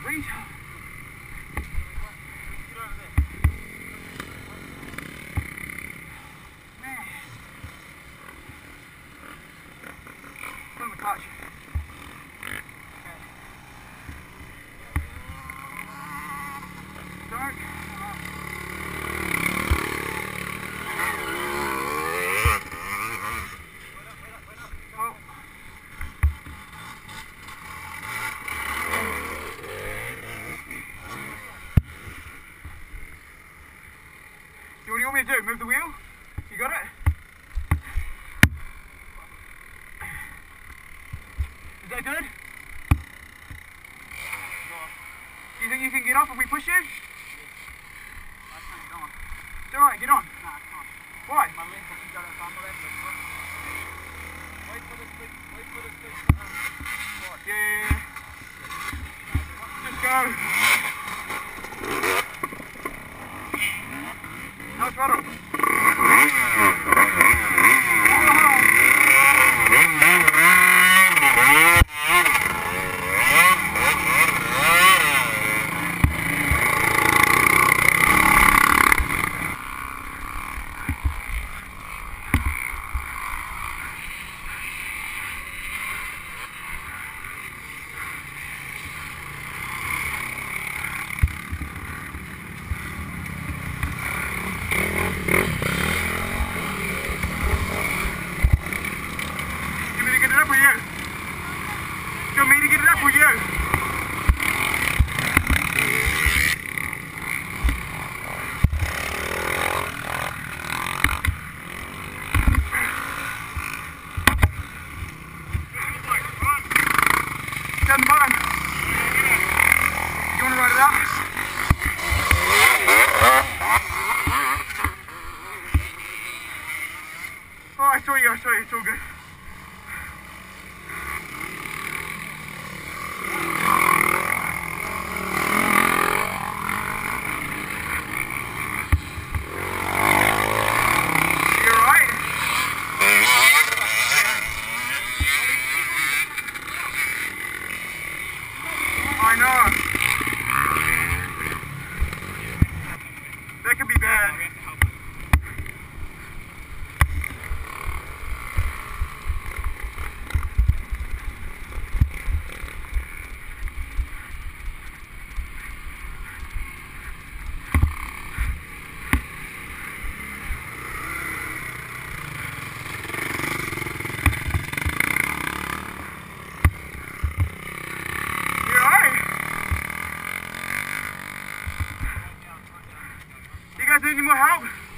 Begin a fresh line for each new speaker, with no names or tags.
Wait. Man. Put on the clutch. Start. What do you want me to do? Move the wheel? You got it? Is that good? Do you think you can get off if we push you? It's alright, get on. Nah, I can't. Why? My legs have got it on the left. Wait for the switch. Wait for the switch. Yeah. Just go. No throttle. Turn the button. You want to ride it out? Oh, I saw you, it's all good. I know. That could be bad. You guys need any more help?